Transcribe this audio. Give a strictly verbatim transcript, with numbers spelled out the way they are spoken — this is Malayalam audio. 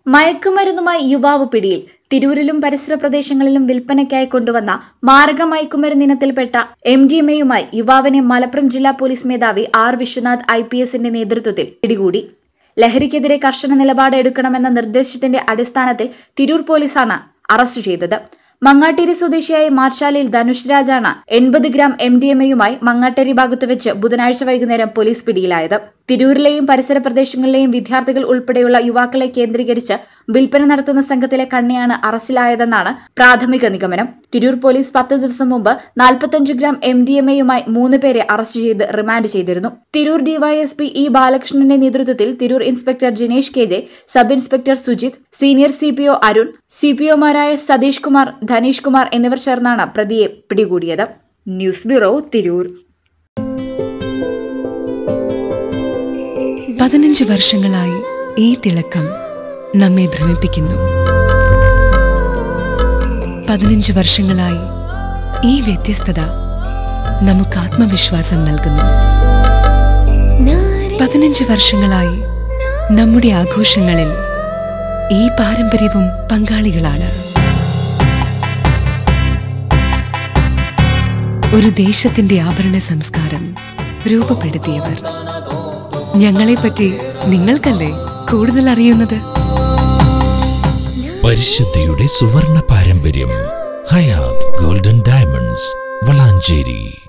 മയക്കുമരുന്നുമായി യുവാവ് പിടിയിൽ. തിരൂരിലും പരിസര പ്രദേശങ്ങളിലും വിൽപ്പനയ്ക്കായി കൊണ്ടുവന്ന മാരക മയക്കുമരുന്ന് ഇനത്തിൽപ്പെട്ട എം ഡി എം എയുമായി യുവാവിനെ മലപ്പുറം ജില്ലാ പോലീസ് മേധാവി ആർ വിശ്വനാഥ് ഐ പി എസിന്റെ നേതൃത്വത്തിൽ പിടികൂടി. ലഹരിക്കെതിരെ കർശന നിലപാട് എടുക്കണമെന്ന നിർദ്ദേശത്തിന്റെ അടിസ്ഥാനത്തിൽ തിരൂർ പോലീസാണ് അറസ്റ്റ് ചെയ്തത്. മങ്ങാട്ടേരി സ്വദേശിയായ മാർശാലയിൽ ധനുഷ് രാജാണ് എൺപത് ഗ്രാം എം ഡി എം എയുമായി മങ്ങാട്ടേരി ഭാഗത്ത് വെച്ച് ബുധനാഴ്ച വൈകുന്നേരം പോലീസ് പിടിയിലായത്. തിരൂരിലെയും പരിസര പ്രദേശങ്ങളിലെയും വിദ്യാർത്ഥികൾ ഉൾപ്പെടെയുള്ള യുവാക്കളെ കേന്ദ്രീകരിച്ച് വിൽപ്പന നടത്തുന്ന സംഘത്തിലെ കണ്ണിയാണ് അറസ്റ്റിലായതെന്നാണ് പ്രാഥമിക നിഗമനം. തിരൂർ പോലീസ് പത്ത് ദിവസം മുമ്പ് നാൽപ്പത്തഞ്ച് ഗ്രാം എം ഡി എം എയുമായി മൂന്ന് പേരെ അറസ്റ്റ് ചെയ്ത് റിമാൻഡ് ചെയ്തിരുന്നു. തിരൂർ ഡിവൈഎസ്പി ഇ ബാലകൃഷ്ണന്റെ നേതൃത്വത്തിൽ Tirur inspector Jinesh K J, sub inspector Sujith, senior C P O Arun, C P ഒമാരായ സതീഷ് കുമാർ, ധനീഷ് കുമാർ എന്നിവർ ചേർന്നാണ് പ്രതിയെ പിടികൂടിയത്. News bureau, Tirur. പതിനഞ്ച് വർഷങ്ങളായി ഈ തിളക്കം നമ്മെ ഭ്രമിപ്പിക്കുന്നു. പതിനഞ്ച് വർഷങ്ങളായി ഈ വ്യത്യസ്തത നമുക്ക് ആത്മവിശ്വാസം നൽകുന്നു. പതിനഞ്ച് വർഷങ്ങളായി നമ്മുടെ ആഘോഷങ്ങളിൽ ഈ പാരമ്പര്യവും പങ്കാളികളാണ്. ഒരു ദേശത്തിന്റെ ആഭരണ സംസ്കാരം രൂപപ്പെടുത്തിയവർ. ഞങ്ങളെപ്പറ്റി നിങ്ങൾക്കല്ലേ കൂടുതൽ അറിയുന്നത്? പരിശുദ്ധിയുടെ സുവർണ പാരമ്പര്യം. Hayath golden diamonds, Valanchery.